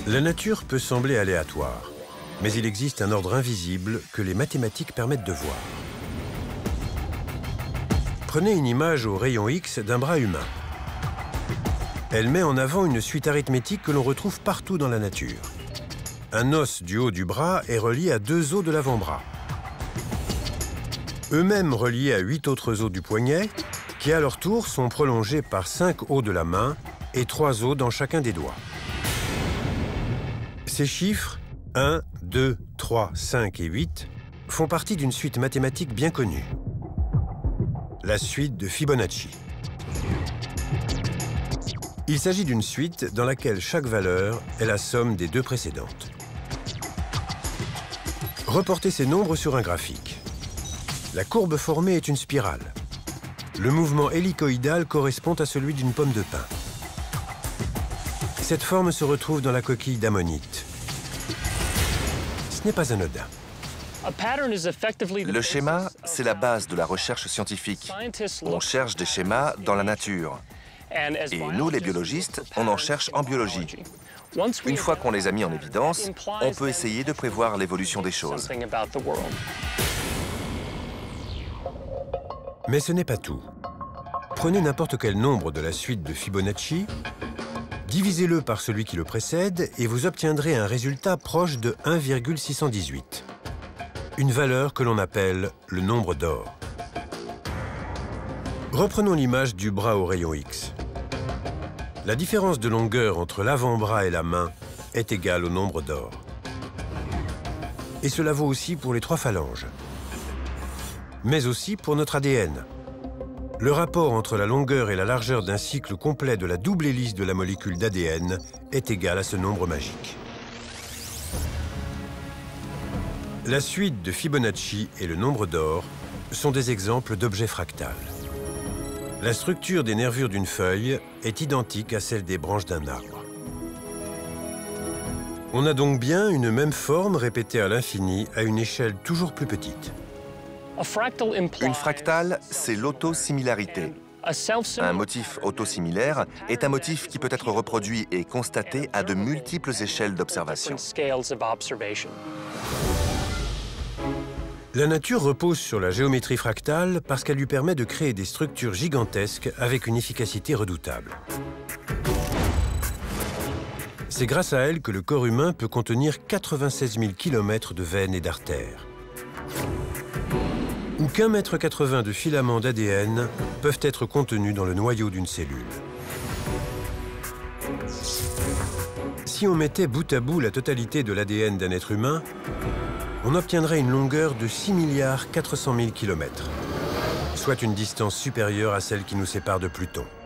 La nature peut sembler aléatoire, mais il existe un ordre invisible que les mathématiques permettent de voir. Prenez une image au rayon X d'un bras humain. Elle met en avant une suite arithmétique que l'on retrouve partout dans la nature. Un os du haut du bras est relié à 2 os de l'avant-bras. Eux-mêmes reliés à 8 autres os du poignet, qui à leur tour sont prolongés par 5 os de la main et 3 os dans chacun des doigts. Ces chiffres, 1, 2, 3, 5 et 8, font partie d'une suite mathématique bien connue, la suite de Fibonacci. Il s'agit d'une suite dans laquelle chaque valeur est la somme des 2 précédentes. Reportez ces nombres sur un graphique. La courbe formée est une spirale. Le mouvement hélicoïdal correspond à celui d'une pomme de pin. Cette forme se retrouve dans la coquille d'ammonite. Ce n'est pas anodin. Le schéma, c'est la base de la recherche scientifique. On cherche des schémas dans la nature. Et nous, les biologistes, on en cherche en biologie. Une fois qu'on les a mis en évidence, on peut essayer de prévoir l'évolution des choses. Mais ce n'est pas tout. Prenez n'importe quel nombre de la suite de Fibonacci, divisez-le par celui qui le précède et vous obtiendrez un résultat proche de 1,618. Une valeur que l'on appelle le nombre d'or. Reprenons l'image du bras au rayon X. La différence de longueur entre l'avant-bras et la main est égale au nombre d'or. Et cela vaut aussi pour les 3 phalanges, mais aussi pour notre ADN. Le rapport entre la longueur et la largeur d'un cycle complet de la double hélice de la molécule d'ADN est égal à ce nombre magique. La suite de Fibonacci et le nombre d'or sont des exemples d'objets fractales. La structure des nervures d'une feuille est identique à celle des branches d'un arbre. On a donc bien une même forme répétée à l'infini à une échelle toujours plus petite. Une fractale, c'est l'autosimilarité. Un motif autosimilaire est un motif qui peut être reproduit et constaté à de multiples échelles d'observation. La nature repose sur la géométrie fractale parce qu'elle lui permet de créer des structures gigantesques avec une efficacité redoutable. C'est grâce à elle que le corps humain peut contenir 96 000 km de veines et d'artères, ou qu'1,80 m de filaments d'ADN peuvent être contenus dans le noyau d'une cellule. Si on mettait bout à bout la totalité de l'ADN d'un être humain, on obtiendrait une longueur de 6 400 000 km, soit une distance supérieure à celle qui nous sépare de Pluton.